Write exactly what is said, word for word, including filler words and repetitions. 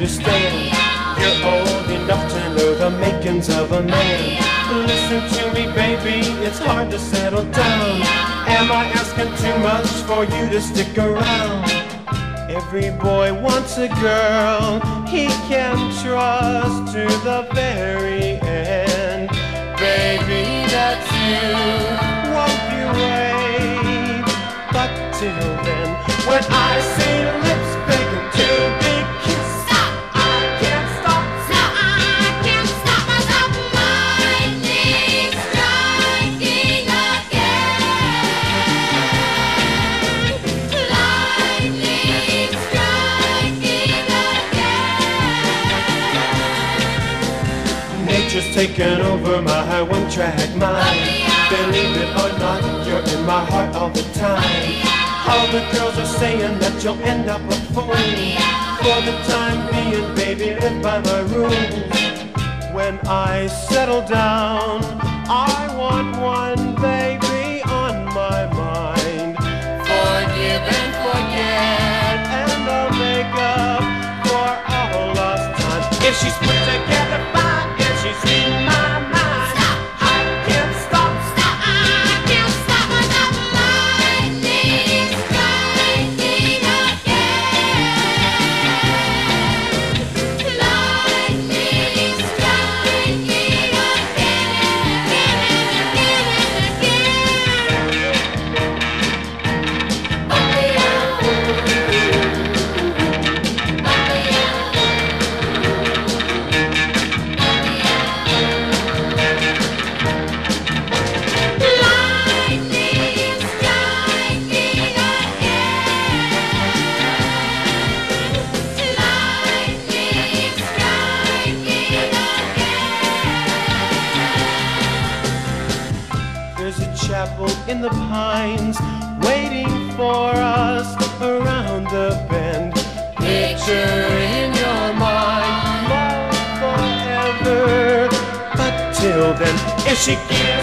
understand. You're old enough to know the makings of a man. Listen to me, baby, it's hard to settle down. Am I asking too much for you to stick around? Every boy wants a girl he can trust to the very end. Baby, that's you, won't you wait? But till then, when I see lips begging to be kissed, stop, I can't stop, stop, I can't stop myself. Lightning striking again. Lightning striking again. Nature's taken over my one-track mind. Believe it or not, you're in my heart all the time. All the girls are saying that you'll end up a fool. For the time being, baby, live by my rules. When I settle down, I want one baby on my mind. Forgive and forget, and I'll make up for all lost time. If she's put together fine, and she's in my mind, stop, I can't stop, stop, I can't stop myself. Lightning striking again. Lightning striking again and There's a chapel in the pines waiting for us around the bend. Picture in your mind, love forever. But till then, if she gives